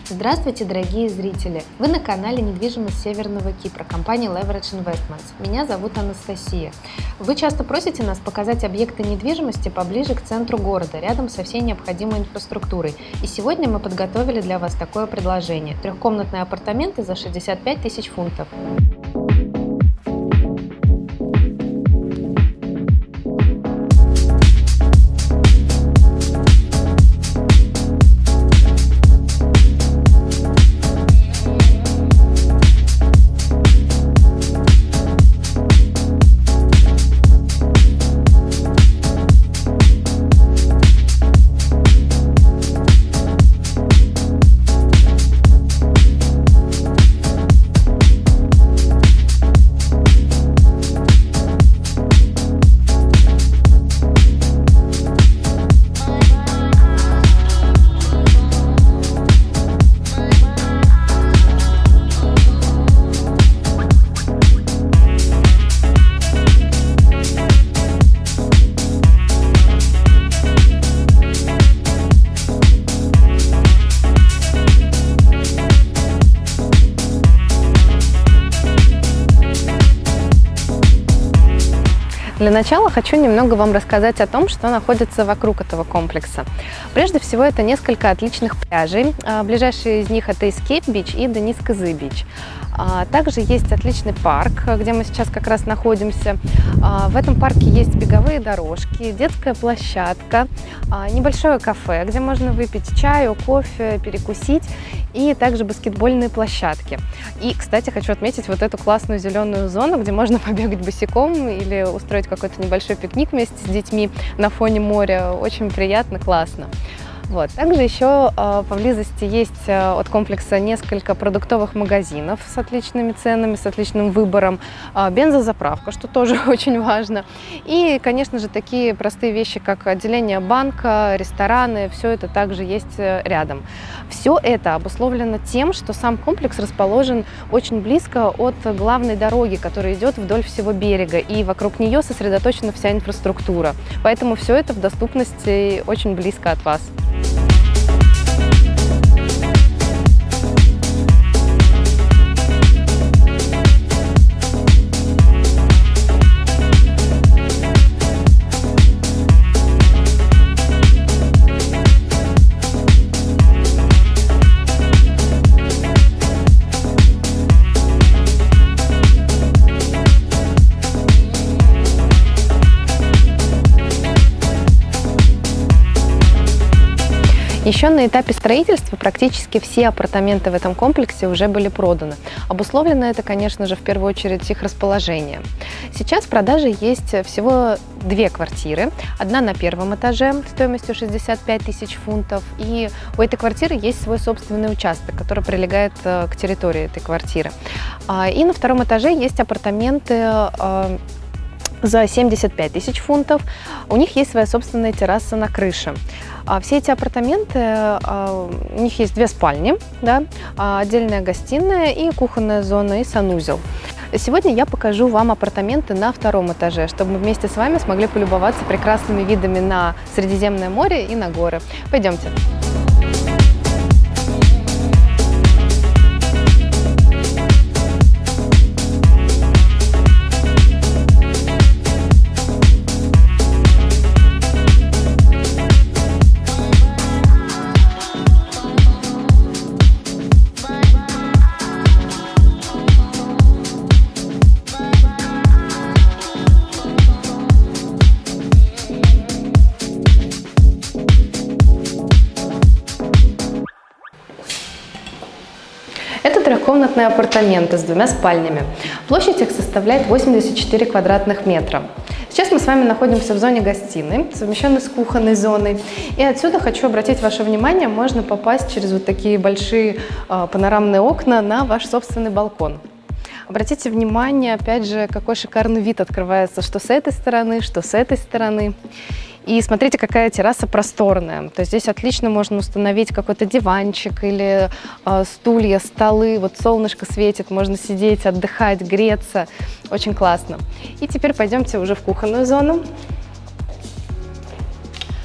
Здравствуйте, дорогие зрители! Вы на канале «Недвижимость Северного Кипра» компании Leverage Investments. Меня зовут Анастасия. Вы часто просите нас показать объекты недвижимости поближе к центру города, рядом со всей необходимой инфраструктурой. И сегодня мы подготовили для вас такое предложение. Трехкомнатные апартаменты за 65 тысяч фунтов. Для начала хочу немного вам рассказать о том, что находится вокруг этого комплекса. Прежде всего, это несколько отличных пляжей. Ближайшие из них это Escape Beach и Денис Кызы Beach. Также есть отличный парк, где мы сейчас как раз находимся. В этом парке есть беговые дорожки, детская площадка, небольшое кафе, где можно выпить чаю, кофе, перекусить, и также баскетбольные площадки. И, кстати, хочу отметить вот эту классную зеленую зону, где можно побегать босиком или устроить какой-то небольшой пикник вместе с детьми на фоне моря. Очень приятно, классно. Вот. Также еще поблизости есть от комплекса несколько продуктовых магазинов с отличными ценами, с отличным выбором, бензозаправка, что тоже очень важно. И, конечно же, такие простые вещи, как отделение банка, рестораны, все это также есть рядом. Все это обусловлено тем, что сам комплекс расположен очень близко от главной дороги, которая идет вдоль всего берега, и вокруг нее сосредоточена вся инфраструктура. Поэтому все это в доступности очень близко от вас. Еще на этапе строительства практически все апартаменты в этом комплексе уже были проданы. Обусловлено это, конечно же, в первую очередь их расположение. Сейчас в продаже есть всего две квартиры. Одна на первом этаже стоимостью 65 тысяч фунтов. И у этой квартиры есть свой собственный участок, который прилегает к территории этой квартиры. И на втором этаже есть апартаменты за 75 тысяч фунтов. У них есть своя собственная терраса на крыше. Все эти апартаменты, у них есть две спальни, да, отдельная гостиная и кухонная зона, и санузел. Сегодня я покажу вам апартаменты на втором этаже, чтобы мы вместе с вами смогли полюбоваться прекрасными видами на Средиземное море и на горы. Пойдемте. Это трехкомнатные апартаменты с двумя спальнями. Площадь их составляет 84 квадратных метра. Сейчас мы с вами находимся в зоне гостиной, совмещенной с кухонной зоной. И отсюда хочу обратить ваше внимание, можно попасть через вот такие большие панорамные окна на ваш собственный балкон. Обратите внимание, опять же, какой шикарный вид открывается, что с этой стороны, что с этой стороны. И смотрите, какая терраса просторная. То есть здесь отлично можно установить какой-то диванчик или стулья, столы. Вот солнышко светит, можно сидеть, отдыхать, греться. Очень классно. И теперь пойдемте уже в кухонную зону.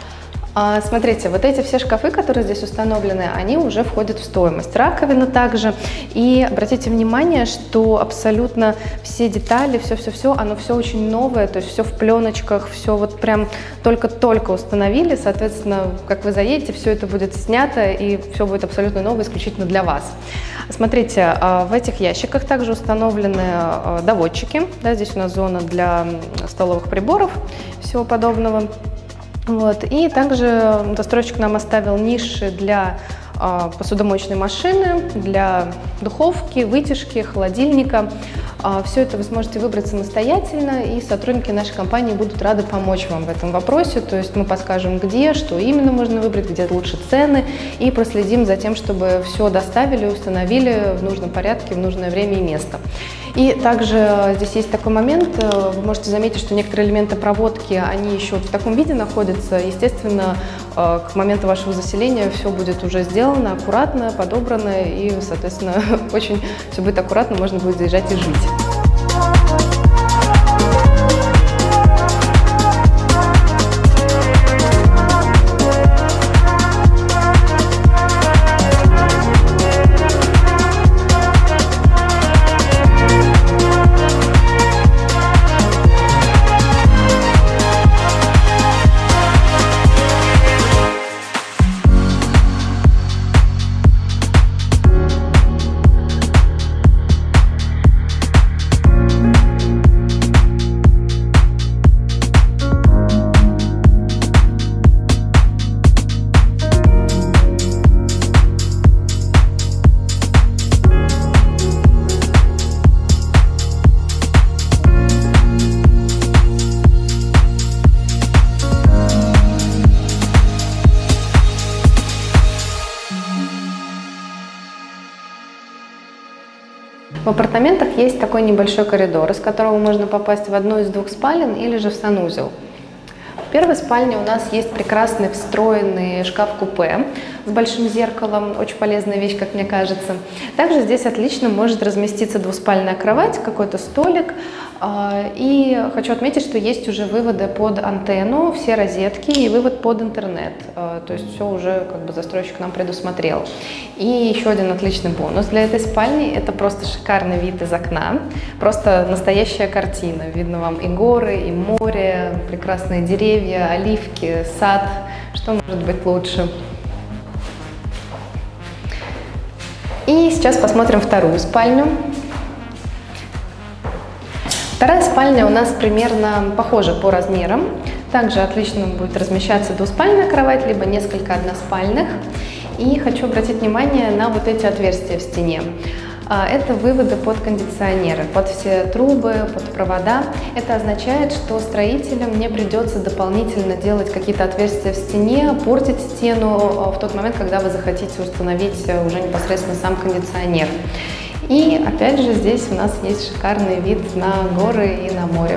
Смотрите, вот эти все шкафы, которые здесь установлены, они уже входят в стоимость. Раковина также. И обратите внимание, что абсолютно все детали, все-все-все, оно все очень новое, то есть все в пленочках, все вот прям только-только установили. Соответственно, как вы заедете, все это будет снято и все будет абсолютно новое, исключительно для вас. Смотрите, в этих ящиках также установлены доводчики. Да, здесь у нас зона для столовых приборов, всего подобного. Вот. И также застройщик нам оставил ниши для посудомоечной машины, для духовки, вытяжки, холодильника. Все это вы сможете выбрать самостоятельно, и сотрудники нашей компании будут рады помочь вам в этом вопросе. То есть мы подскажем, где, что именно можно выбрать, где лучше цены, и проследим за тем, чтобы все доставили, установили в нужном порядке, в нужное время и место. И также здесь есть такой момент, вы можете заметить, что некоторые элементы проводки, они еще в таком виде находятся. Естественно, к моменту вашего заселения все будет уже сделано, аккуратно, подобрано, и, соответственно, очень все будет аккуратно, можно будет заезжать и жить. В апартаментах есть такой небольшой коридор, из которого можно попасть в одну из двух спален или же в санузел. В первой спальне у нас есть прекрасный встроенный шкаф-купе с большим зеркалом, очень полезная вещь, как мне кажется. Также здесь отлично может разместиться двуспальная кровать, какой-то столик. И хочу отметить, что есть уже выводы под антенну, все розетки и вывод под интернет. То есть все уже как бы застройщик нам предусмотрел. И еще один отличный бонус для этой спальни – это просто шикарный вид из окна. Просто настоящая картина. Видно вам и горы, и море, прекрасные деревья, оливки, сад. Что может быть лучше? И сейчас посмотрим вторую спальню. Вторая спальня у нас примерно похожа по размерам. Также отлично будет размещаться двуспальная кровать, либо несколько односпальных. И хочу обратить внимание на вот эти отверстия в стене. Это выводы под кондиционеры, под все трубы, под провода. Это означает, что строителям не придется дополнительно делать какие-то отверстия в стене, портить стену в тот момент, когда вы захотите установить уже непосредственно сам кондиционер. И опять же здесь у нас есть шикарный вид на горы и на море.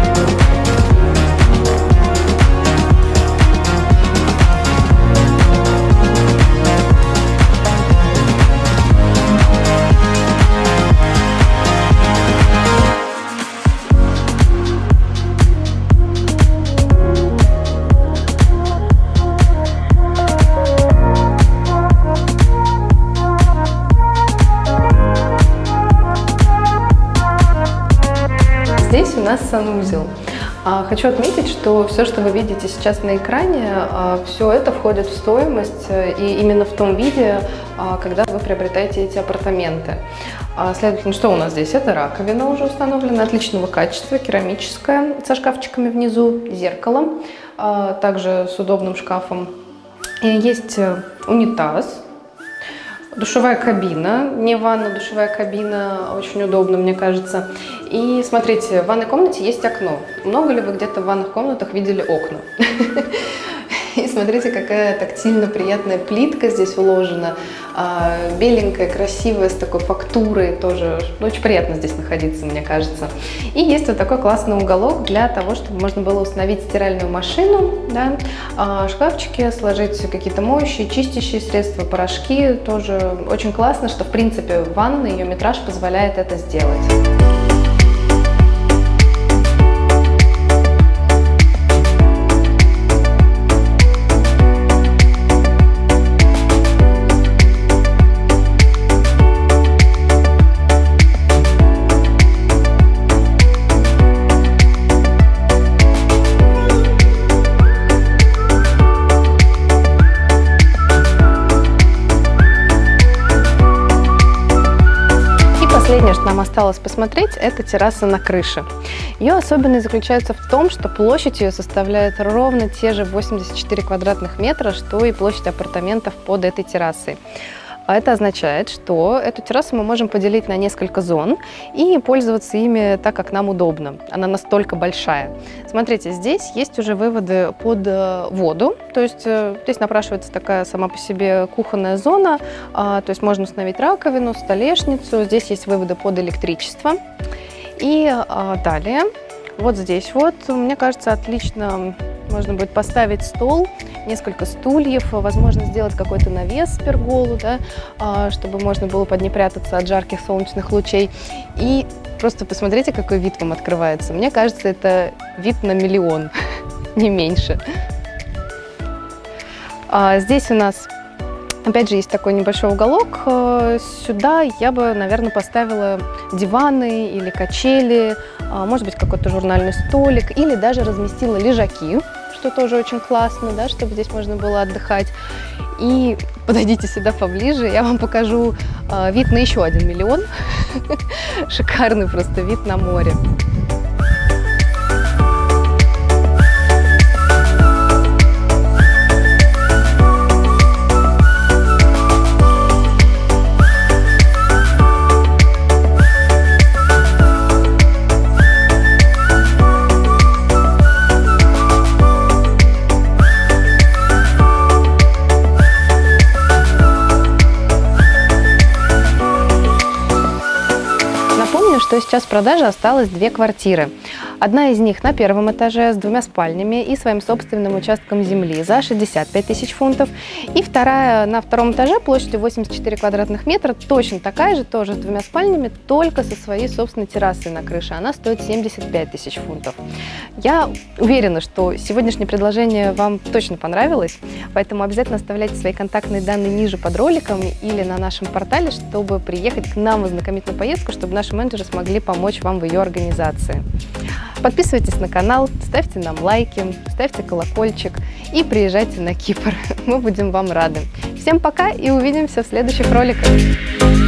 Здесь у нас санузел. Хочу отметить, что все, что вы видите сейчас на экране, все это входит в стоимость и именно в том виде, когда вы приобретаете эти апартаменты. Следовательно, что у нас здесь? Это раковина уже установлена отличного качества, керамическая, со шкафчиками внизу, зеркало, также с удобным шкафом. И есть унитаз. Душевая кабина, не ванна, душевая кабина, очень удобно, мне кажется. И смотрите, в ванной комнате есть окно. Много ли вы где-то в ванных комнатах видели окна? И смотрите, какая тактильно приятная плитка здесь уложена, беленькая, красивая, с такой фактурой тоже. Очень приятно здесь находиться, мне кажется. И есть вот такой классный уголок для того, чтобы можно было установить стиральную машину, да, шкафчики, сложить какие-то моющие, чистящие средства, порошки. Тоже очень классно, что в принципе ванна, ее метраж позволяет это сделать. последнее, что нам осталось посмотреть, это терраса на крыше. Ее особенность заключается в том, что площадь ее составляет ровно те же 84 квадратных метра, что и площадь апартаментов под этой террасой. А это означает, что эту террасу мы можем поделить на несколько зон и пользоваться ими так, как нам удобно. Она настолько большая. Смотрите, здесь есть уже выводы под воду, то есть здесь напрашивается такая сама по себе кухонная зона, то есть можно установить раковину, столешницу, здесь есть выводы под электричество. И далее, вот здесь вот, мне кажется, отлично можно будет поставить стол, несколько стульев, возможно, сделать какой-то навес с перголу, да, чтобы можно было под ней прятаться от жарких солнечных лучей. И просто посмотрите, какой вид вам открывается. Мне кажется, это вид на миллион, не меньше. Здесь у нас, опять же, есть такой небольшой уголок. Сюда я бы, наверное, поставила диваны или качели, может быть, какой-то журнальный столик, или даже разместила лежаки, что тоже очень классно, да, чтобы здесь можно было отдыхать. И подойдите сюда поближе, я вам покажу вид на еще 1 миллион. Шикарный просто вид на море. Что сейчас в продаже осталось 2 квартиры. Одна из них на первом этаже с 2 спальнями и своим собственным участком земли за 65 тысяч фунтов. И вторая на втором этаже площадью 84 квадратных метра, точно такая же, тоже с 2 спальнями, только со своей собственной террасой на крыше. Она стоит 75 тысяч фунтов. Я уверена, что сегодняшнее предложение вам точно понравилось, поэтому обязательно оставляйте свои контактные данные ниже под роликом или на нашем портале, чтобы приехать к нам в ознакомительную поездку, чтобы наши менеджеры смогли помочь вам в ее организации. Подписывайтесь на канал, ставьте нам лайки, ставьте колокольчик и приезжайте на Кипр. Мы будем вам рады. Всем пока и увидимся в следующих роликах.